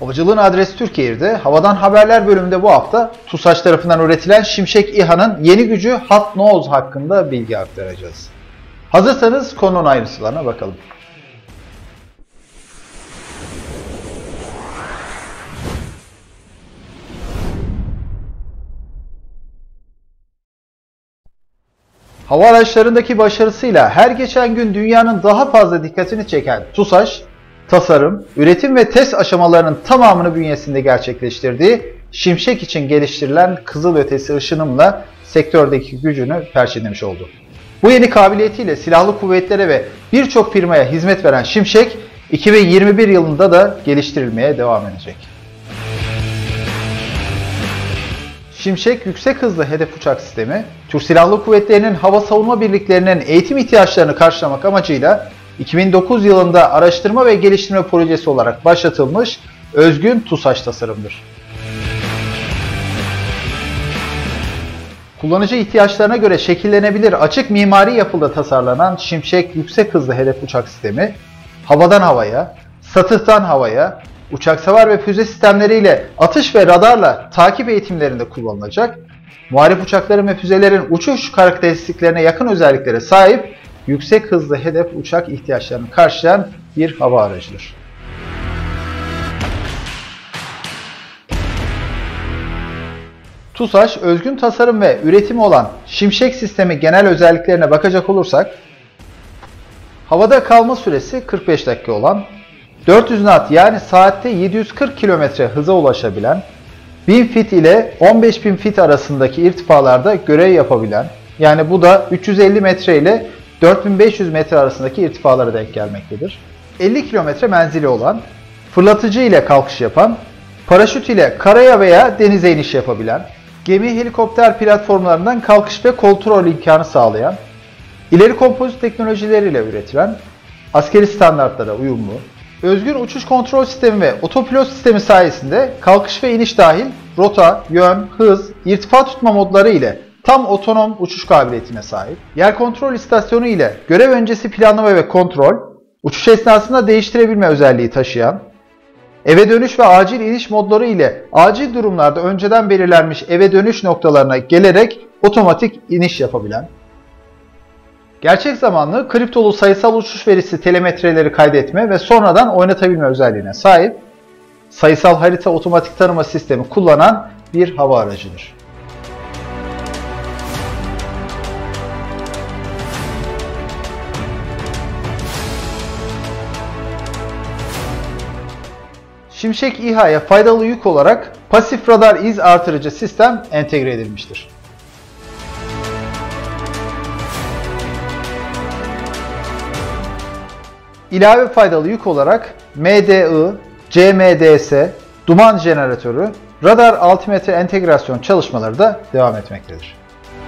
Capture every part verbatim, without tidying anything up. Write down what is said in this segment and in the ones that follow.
Havacılığın adresi Türkiye'de Havadan Haberler bölümünde bu hafta TUSAŞ tarafından üretilen Şimşek İHA'nın yeni gücü Hot Nose hakkında bilgi aktaracağız. Hazırsanız konunun ayrıntılarına bakalım. Hava araçlarındaki başarısıyla her geçen gün dünyanın daha fazla dikkatini çeken TUSAŞ, tasarım, üretim ve test aşamalarının tamamını bünyesinde gerçekleştirdiği Şimşek için geliştirilen kızılötesi ışınımla sektördeki gücünü perçinlemiş oldu. Bu yeni kabiliyetiyle silahlı kuvvetlere ve birçok firmaya hizmet veren Şimşek, iki bin yirmi bir yılında da geliştirilmeye devam edecek. Şimşek yüksek hızlı hedef uçak sistemi, Türk Silahlı Kuvvetleri'nin hava savunma birliklerinin eğitim ihtiyaçlarını karşılamak amacıyla iki bin dokuz yılında araştırma ve geliştirme projesi olarak başlatılmış özgün TUSAŞ tasarımdır. Kullanıcı ihtiyaçlarına göre şekillenebilir açık mimari yapıda tasarlanan Şimşek yüksek hızlı hedef uçak sistemi, havadan havaya, satıhtan havaya, uçak savar ve füze sistemleriyle atış ve radarla takip eğitimlerinde kullanılacak, muharip uçakların ve füzelerin uçuş karakteristiklerine yakın özelliklere sahip yüksek hızlı hedef uçak ihtiyaçlarını karşılayan bir hava aracıdır. TUSAŞ, özgün tasarım ve üretimi olan Şimşek sistemi genel özelliklerine bakacak olursak, havada kalma süresi kırk beş dakika olan, dört yüz knot yani saatte yedi yüz kırk kilometre hıza ulaşabilen, bin fit ile on beş bin fit arasındaki irtifalarda görev yapabilen, yani bu da üç yüz elli metre ile dört bin beş yüz metre arasındaki irtifalara denk gelmektedir. elli kilometre menzili olan, fırlatıcı ile kalkış yapan, paraşüt ile karaya veya denize iniş yapabilen, gemi helikopter platformlarından kalkış ve kontrol imkanı sağlayan, ileri kompozit teknolojileriyle üretilen, askeri standartlara uyumlu, özgün uçuş kontrol sistemi ve otopilot sistemi sayesinde kalkış ve iniş dahil rota, yön, hız, irtifa tutma modları ile tam otonom uçuş kabiliyetine sahip, yer kontrol istasyonu ile görev öncesi planlama ve kontrol, uçuş esnasında değiştirebilme özelliği taşıyan, eve dönüş ve acil iniş modları ile acil durumlarda önceden belirlenmiş eve dönüş noktalarına gelerek otomatik iniş yapabilen, gerçek zamanlı kriptolu sayısal uçuş verisi telemetreleri kaydetme ve sonradan oynatabilme özelliğine sahip, sayısal harita otomatik tanıma sistemi kullanan bir hava aracıdır. Şimşek İHA'ya faydalı yük olarak pasif radar iz artırıcı sistem entegre edilmiştir. İlave faydalı yük olarak M D I, C M D S, duman jeneratörü, radar altimetre entegrasyon çalışmaları da devam etmektedir.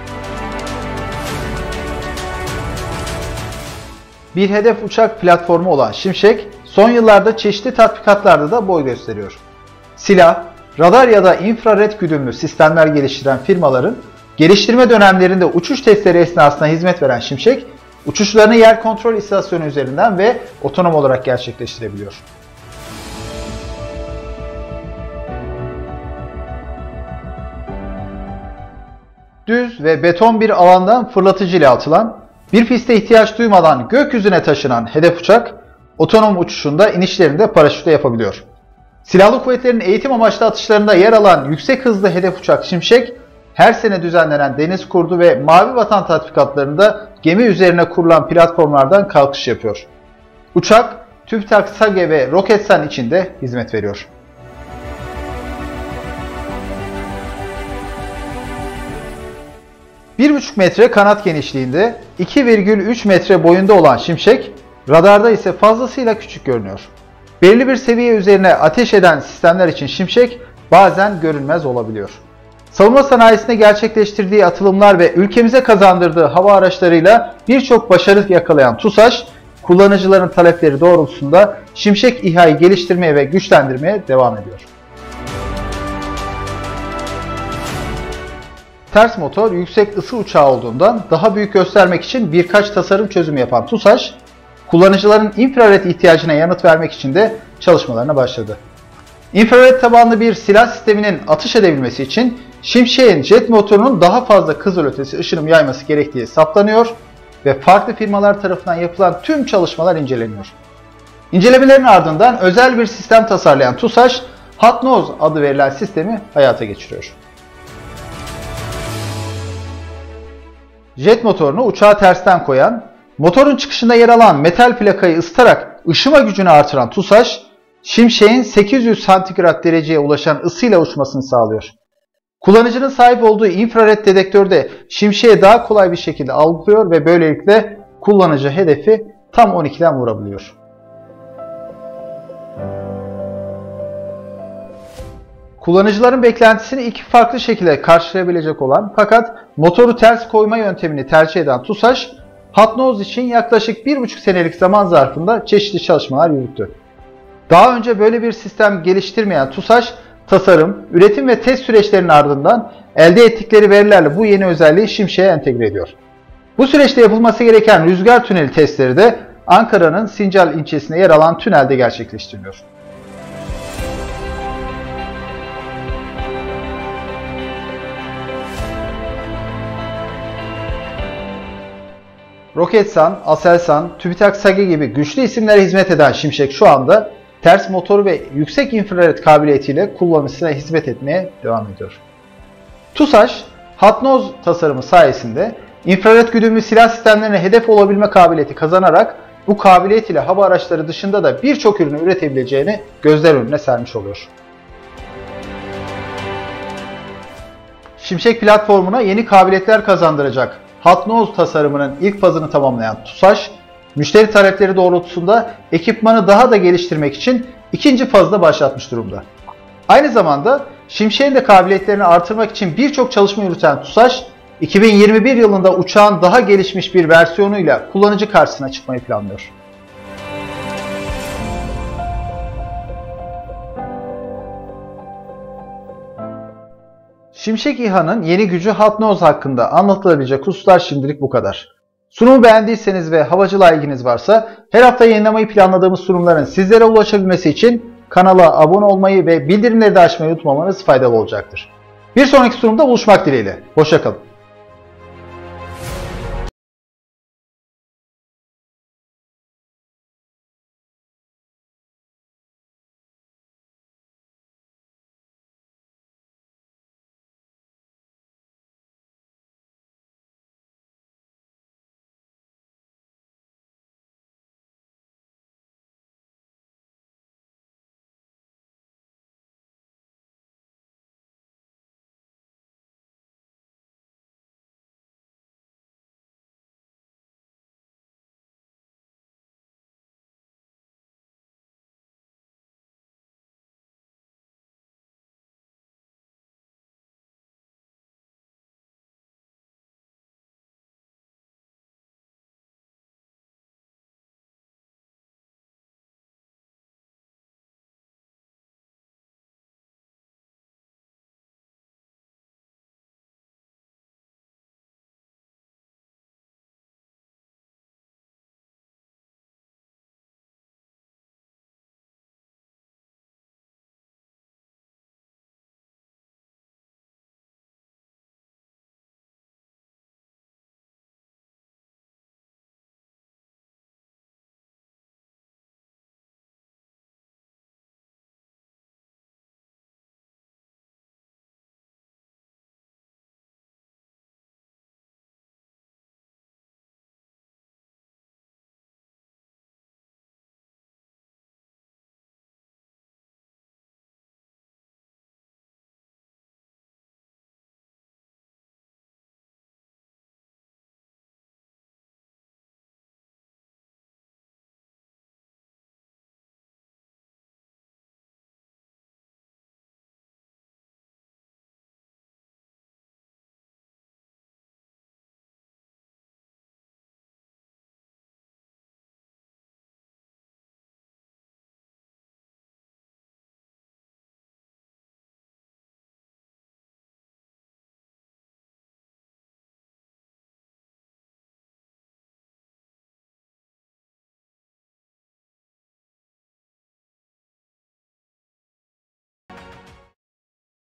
Bir hedef uçak platformu olan Şimşek, son yıllarda çeşitli tatbikatlarda da boy gösteriyor. Silah, radar ya da infrared güdümlü sistemler geliştiren firmaların geliştirme dönemlerinde uçuş testleri esnasında hizmet veren Şimşek, uçuşlarını yer kontrol istasyonu üzerinden ve otonom olarak gerçekleştirebiliyor. Düz ve beton bir alandan fırlatıcı ile atılan, bir piste ihtiyaç duymadan gökyüzüne taşınan hedef uçak, otonom uçuşunda inişlerinde paraşütle yapabiliyor. Silahlı kuvvetlerin eğitim amaçlı atışlarında yer alan yüksek hızlı hedef uçak Şimşek, her sene düzenlenen deniz kurdu ve mavi vatan tatbikatlarında gemi üzerine kurulan platformlardan kalkış yapıyor. Uçak, TÜBİTAK SAGE ve Roketsan için de hizmet veriyor. bir buçuk metre kanat genişliğinde, iki virgül üç metre boyunda olan Şimşek, radarda ise fazlasıyla küçük görünüyor. Belirli bir seviye üzerine ateş eden sistemler için Şimşek bazen görünmez olabiliyor. Savunma sanayisinde gerçekleştirdiği atılımlar ve ülkemize kazandırdığı hava araçlarıyla birçok başarı yakalayan TUSAŞ, kullanıcıların talepleri doğrultusunda Şimşek İHA'yı geliştirmeye ve güçlendirmeye devam ediyor. Ters motor yüksek ısı uçağı olduğundan daha büyük göstermek için birkaç tasarım çözümü yapan TUSAŞ, kullanıcıların infrared ihtiyacına yanıt vermek için de çalışmalarına başladı. İnfrared tabanlı bir silah sisteminin atış edebilmesi için Şimşek'in jet motorunun daha fazla kızılötesi ışınım yayması gerektiği saptanıyor ve farklı firmalar tarafından yapılan tüm çalışmalar inceleniyor. İncelemelerin ardından özel bir sistem tasarlayan TUSAŞ, Hot Nose adı verilen sistemi hayata geçiriyor. Jet motorunu uçağa tersten koyan, motorun çıkışında yer alan metal plakayı ısıtarak ışıma gücünü artıran TUSAŞ, Şimşek'in sekiz yüz santigrat dereceye ulaşan ısıyla uçmasını sağlıyor. Kullanıcının sahip olduğu infrared dedektörde Şimşek'i daha kolay bir şekilde algılıyor ve böylelikle kullanıcı hedefi tam on ikiden vurabiliyor. Kullanıcıların beklentisini iki farklı şekilde karşılayabilecek olan fakat motoru ters koyma yöntemini tercih eden TUSAŞ, Hot Nose için yaklaşık bir buçuk senelik zaman zarfında çeşitli çalışmalar yürüttü. Daha önce böyle bir sistem geliştirmeyen TUSAŞ, tasarım, üretim ve test süreçlerinin ardından elde ettikleri verilerle bu yeni özelliği Şimşek'e entegre ediyor. Bu süreçte yapılması gereken rüzgar tüneli testleri de Ankara'nın Sincal ilçesinde yer alan tünelde gerçekleştiriliyor. Roketsan, Aselsan, TÜBİTAK SAGE gibi güçlü isimlere hizmet eden Şimşek şu anda ters motoru ve yüksek infrared kabiliyetiyle kullanıcısına hizmet etmeye devam ediyor. TUSAŞ, Hot Nose tasarımı sayesinde infrared güdümlü silah sistemlerine hedef olabilme kabiliyeti kazanarak bu kabiliyet ile hava araçları dışında da birçok ürünü üretebileceğini gözler önüne sermiş oluyor. Şimşek platformuna yeni kabiliyetler kazandıracak Hot Nose tasarımının ilk fazını tamamlayan TUSAŞ, müşteri talepleri doğrultusunda ekipmanı daha da geliştirmek için ikinci fazda başlatmış durumda. Aynı zamanda Şimşek'in de kabiliyetlerini artırmak için birçok çalışma yürüten TUSAŞ, iki bin yirmi bir yılında uçağın daha gelişmiş bir versiyonuyla kullanıcı karşısına çıkmayı planlıyor. Şimşek İHA'nın yeni gücü Hot Nose hakkında anlatılabilecek hususlar şimdilik bu kadar. Sunumu beğendiyseniz ve havacılığa ilginiz varsa her hafta yayınlamayı planladığımız sunumların sizlere ulaşabilmesi için kanala abone olmayı ve bildirimleri de açmayı unutmamanız faydalı olacaktır. Bir sonraki sunumda buluşmak dileğiyle. Hoşça kalın.